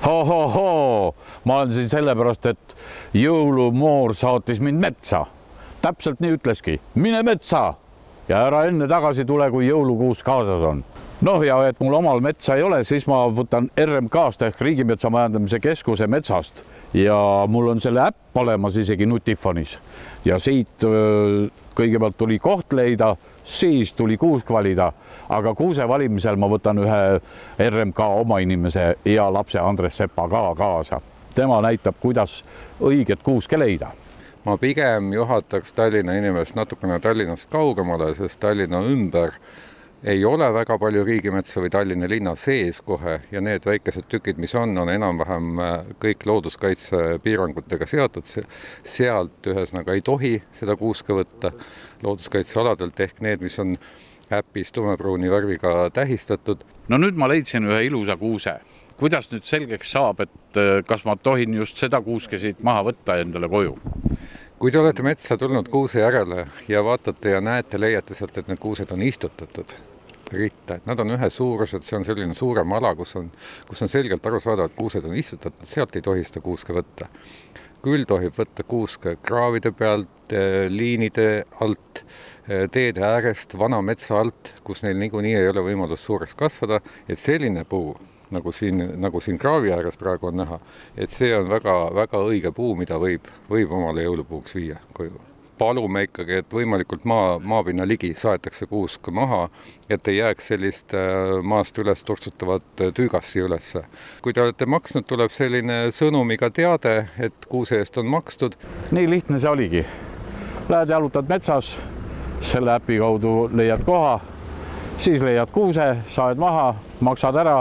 Hohohoo, ma olen siin sellepärast, et jõulumoor saatis mind metsa. Täpselt nii ütleski, mine metsa ja ära enne tagasi tule, kui jõulukuus kaasas on. Noh, ja et mul omal metsa ei ole, siis ma võtan RMK-st ehk Riigimetsa Majandamise Keskuse metsast ja mul on selle äpp olemas isegi nutifonis. Ja siit kõigepealt tuli koht leida, siis tuli kuusk valida, aga kuuse valimisel ma võtan ühe RMK oma inimese ja lapse Andres Sepa ka kaasa. Tema näitab, kuidas õiget kuuske leida. Ma pigem juhataks Tallinna inimest natukene Tallinnast kaugemale, sest Tallinna ümber ei ole väga palju riigimetsa või Tallinna linna sees kohe ja need väikesed tükid, mis on enam-vähem kõik looduskaitsepiirangutega seotud. Sealt ühesõnaga ei tohi seda kuuske võtta looduskaitsealadelt ehk need, mis on äpis tumepruuni värviga tähistatud. No nüüd ma leidsin ühe ilusa kuuse. Kuidas nüüd selgeks saab, et kas ma tohin just seda kuuske siit maha võtta endale koju? Kui te olete metsa tulnud kuuse järele ja vaatate ja näete, leiate sealt, et need kuused on istutatud ritta, et nad on ühe suurused, see on selline suurem ala, kus on selgelt aru saada, et kuused on istutatud, sealt ei tohi seda kuuske võtta. Küll tohib võtta kuuske kraavide pealt, liinide alt, teede äärest, vana metsa alt, kus neil niikuinii ei ole võimalus suureks kasvada, et selline puu, nagu siin kraavi ääres praegu on näha, et see on väga õige puu, mida võib omale jõulupuuks viia koju. Palume ikkagi, et võimalikult maapinna ligi saetakse kuusk maha, et ei jääks sellist maast üles turtsutavat tüügassi üles. Kui te olete maksnud, tuleb selline sõnumiga teade, et kuuse eest on makstud. Nii lihtne see oligi. Lähed jalutad metsas, selle äpi kaudu leiad koha, siis leiad kuuse, saed maha, maksad ära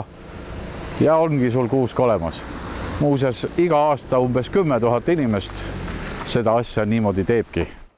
ja ongi sul kuusk olemas. Muuseas, iga aasta umbes 10 000 inimest seda asja niimoodi teebki.